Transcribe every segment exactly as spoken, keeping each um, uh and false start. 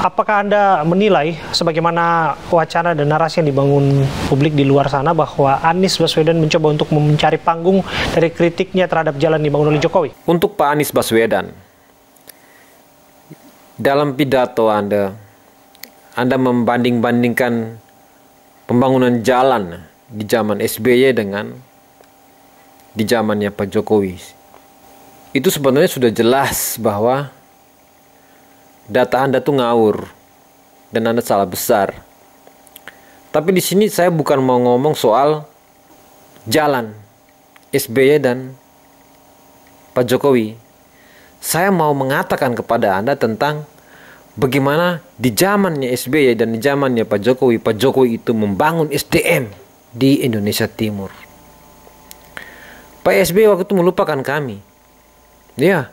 Apakah Anda menilai sebagaimana wacana dan narasi yang dibangun publik di luar sana bahwa Anies Baswedan mencoba untuk mencari panggung dari kritiknya terhadap jalan dibangun oleh Jokowi? Untuk Pak Anies Baswedan, dalam pidato Anda, Anda membanding-bandingkan pembangunan jalan di zaman S B Y dengan di zamannya Pak Jokowi. Itu sebenarnya sudah jelas bahwa data Anda tuh ngawur dan Anda salah besar. Tapi di sini saya bukan mau ngomong soal jalan S B Y dan Pak Jokowi. Saya mau mengatakan kepada Anda tentang bagaimana di zamannya S B Y dan di zamannya Pak Jokowi, Pak Jokowi itu membangun S D M di Indonesia Timur. Pak S B Y waktu itu melupakan kami. Ya.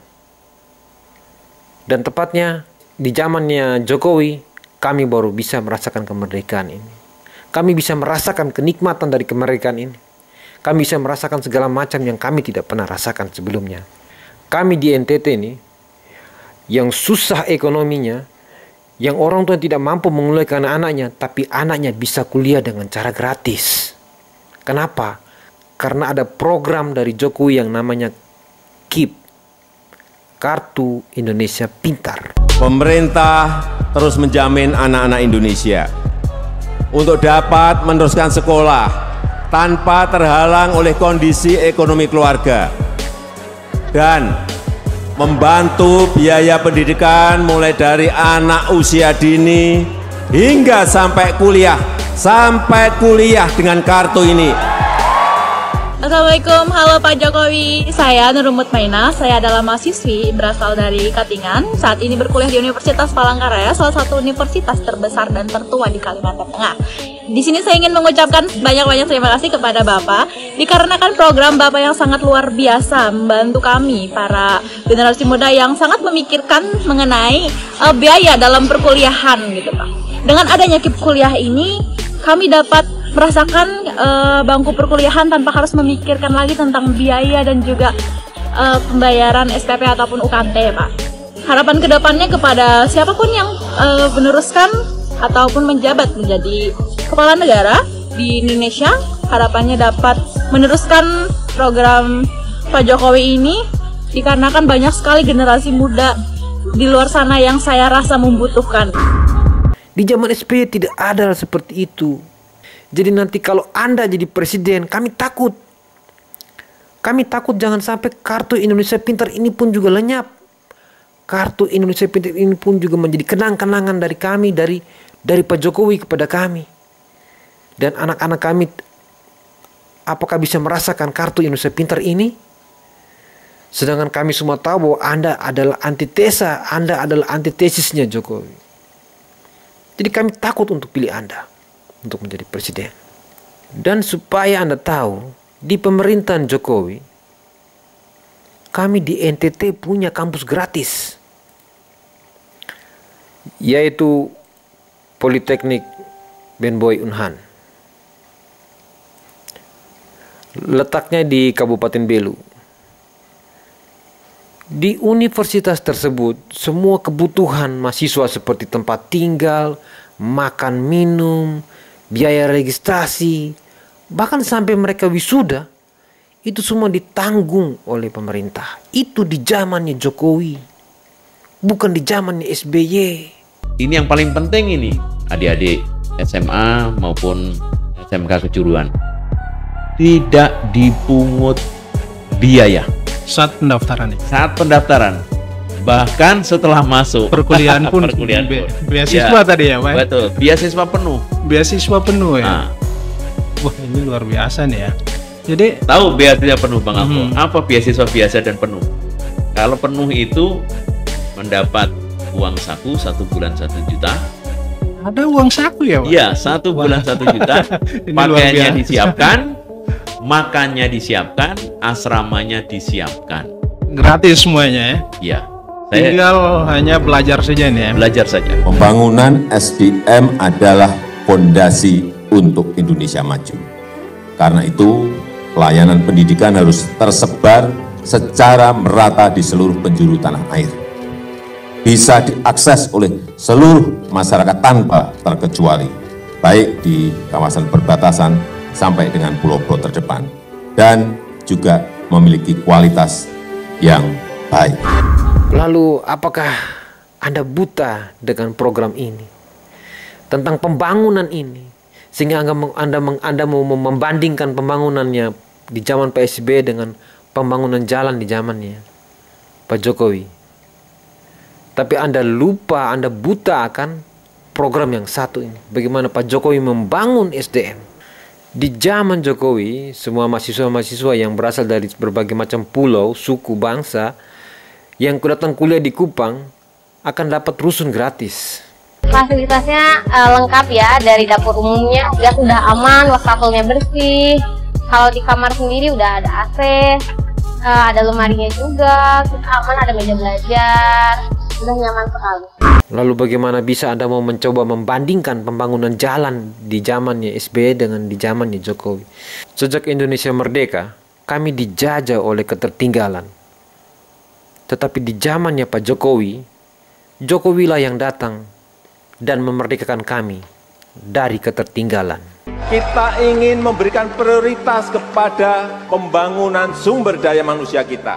Dan tepatnya di zamannya Jokowi, kami baru bisa merasakan kemerdekaan ini. Kami bisa merasakan kenikmatan dari kemerdekaan ini. Kami bisa merasakan segala macam yang kami tidak pernah rasakan sebelumnya. Kami di N T T ini, yang susah ekonominya, yang orang tua tidak mampu menguliakan anak-anaknya, tapi anaknya bisa kuliah dengan cara gratis. Kenapa? Karena ada program dari Jokowi yang namanya K I P, Kartu Indonesia Pintar. Pemerintah terus menjamin anak-anak Indonesia untuk dapat meneruskan sekolah tanpa terhalang oleh kondisi ekonomi keluarga dan membantu biaya pendidikan mulai dari anak usia dini hingga sampai kuliah, sampai kuliah dengan kartu ini. Assalamualaikum, halo Pak Jokowi. Saya Nurul Mutmainah, saya adalah mahasiswi berasal dari Katingan. Saat ini berkuliah di Universitas Palangkaraya, salah satu universitas terbesar dan tertua di Kalimantan Tengah. Di sini saya ingin mengucapkan banyak-banyak terima kasih kepada Bapak, dikarenakan program Bapak yang sangat luar biasa membantu kami, para generasi muda yang sangat memikirkan mengenai uh, biaya dalam perkuliahan gitu Pak. Dengan adanya K I P kuliah ini, kami dapat merasakan uh, bangku perkuliahan tanpa harus memikirkan lagi tentang biaya dan juga uh, pembayaran S P P ataupun U K T, Pak. Harapan kedepannya kepada siapapun yang uh, meneruskan ataupun menjabat menjadi kepala negara di Indonesia, harapannya dapat meneruskan program Pak Jokowi ini, dikarenakan banyak sekali generasi muda di luar sana yang saya rasa membutuhkan. Di zaman S B Y tidak ada seperti itu. Jadi nanti kalau Anda jadi presiden, kami takut. Kami takut jangan sampai kartu Indonesia Pintar ini pun juga lenyap. Kartu Indonesia Pintar ini pun juga menjadi kenang-kenangan dari kami, dari dari Pak Jokowi kepada kami. Dan anak-anak kami, apakah bisa merasakan kartu Indonesia Pintar ini? Sedangkan kami semua tahu bahwa Anda adalah antitesa, Anda adalah antitesisnya Jokowi. Jadi kami takut untuk pilih Anda untuk menjadi presiden. Dan supaya Anda tahu, di pemerintahan Jokowi, kami di N T T punya kampus gratis, yaitu Politeknik Ben Boy Unhan. Letaknya di Kabupaten Belu. Di universitas tersebut, semua kebutuhan mahasiswa seperti tempat tinggal, makan minum, biaya registrasi, bahkan sampai mereka wisuda, itu semua ditanggung oleh pemerintah. Itu di zamannya Jokowi, bukan di zamannya S B Y. Ini yang paling penting ini, adik-adik S M A maupun S M K kejuruan. Tidak dipungut biaya saat pendaftaran. Saat pendaftaran. Bahkan setelah masuk perkuliahan pun, perkuliahan be pun. beasiswa Ya, tadi ya Pak? Betul, beasiswa penuh. Beasiswa penuh ya. Nah. Wah, ini luar biasa nih ya. Jadi tahu beasiswa penuh Bang Alpo? Hmm. Apa beasiswa biasa dan penuh? Kalau penuh itu mendapat uang saku satu bulan satu juta. Ada uang saku ya Pak? Iya, satu bulan satu juta. Pakaiannya disiapkan, makannya disiapkan, asramanya disiapkan. Gratis semuanya ya? Iya. Saya tinggal hanya belajar saja nih ya. Belajar saja. Pembangunan S D M adalah fondasi untuk Indonesia maju. Karena itu, pelayanan pendidikan harus tersebar secara merata di seluruh penjuru tanah air. bisa diakses oleh seluruh masyarakat tanpa terkecuali, baik di kawasan perbatasan sampai dengan pulau-pulau terdepan, dan juga memiliki kualitas yang baik. Lalu apakah Anda buta dengan program ini? Tentang pembangunan ini, sehingga Anda, anda, anda mau membandingkan pembangunannya di zaman P S B dengan pembangunan jalan di zamannya Pak Jokowi. Tapi Anda lupa, Anda buta akan program yang satu ini. Bagaimana Pak Jokowi membangun S D M. Di zaman Jokowi, semua mahasiswa-mahasiswa yang berasal dari berbagai macam pulau, suku, bangsa, yang datang kuliah di Kupang akan dapat rusun gratis. Fasilitasnya uh, lengkap ya, dari dapur umumnya juga sudah aman, wastafelnya bersih. Kalau di kamar sendiri udah ada A C, uh, ada lemarinya juga, aman, ada meja belajar, udah nyaman sekali. Lalu bagaimana bisa Anda mau mencoba membandingkan pembangunan jalan di zamannya S B Y dengan di zamannya Jokowi? Sejak Indonesia merdeka, kami dijajah oleh ketertinggalan. Tetapi di zamannya Pak Jokowi, Jokowilah yang datang dan memerdekakan kami dari ketertinggalan. Kita ingin memberikan prioritas kepada pembangunan sumber daya manusia kita.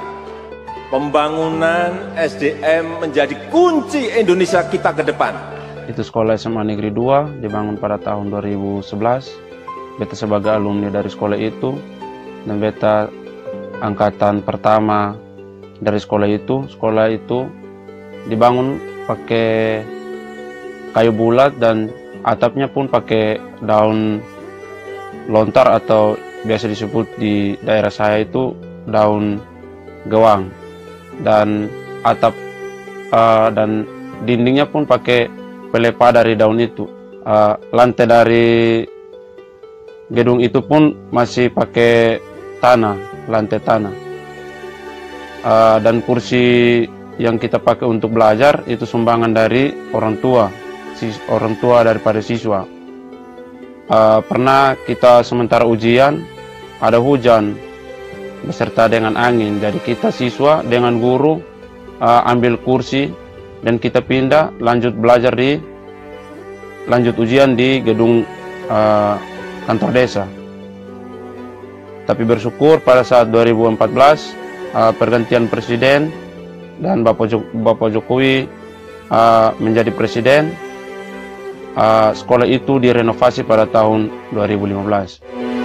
Pembangunan S D M menjadi kunci Indonesia kita ke depan. Itu sekolah S M A Negeri dua dibangun pada tahun dua ribu sebelas. Beta sebagai alumni dari sekolah itu, dan beta angkatan pertama dari sekolah itu. Sekolah itu dibangun pakai kayu bulat dan atapnya pun pakai daun lontar atau biasa disebut di daerah saya itu daun gewang, dan atap uh, dan dindingnya pun pakai pelepah dari daun itu. Uh, lantai dari gedung itu pun masih pakai tanah, lantai tanah. Uh, dan kursi yang kita pakai untuk belajar itu sumbangan dari orang tua. orang tua daripada siswa. Uh, pernah kita sementara ujian, ada hujan beserta dengan angin, jadi kita siswa dengan guru uh, ambil kursi dan kita pindah lanjut belajar di lanjut ujian di gedung uh, kantor desa. Tapi bersyukur pada saat dua ribu empat belas uh, pergantian presiden dan Bapak, Jok Bapak Jokowi uh, menjadi presiden. Uh, sekolah itu direnovasi pada tahun dua ribu lima belas.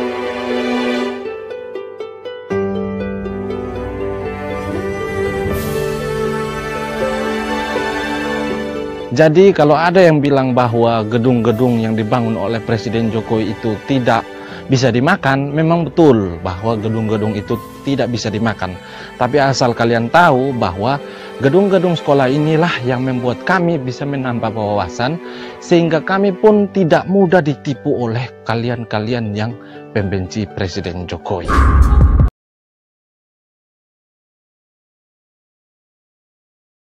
Jadi kalau ada yang bilang bahwa gedung-gedung yang dibangun oleh Presiden Jokowi itu tidak bisa dimakan, memang betul bahwa gedung-gedung itu tidak bisa dimakan. Tapi asal kalian tahu bahwa gedung-gedung sekolah inilah yang membuat kami bisa menambah wawasan, sehingga kami pun tidak mudah ditipu oleh kalian-kalian yang pembenci Presiden Jokowi.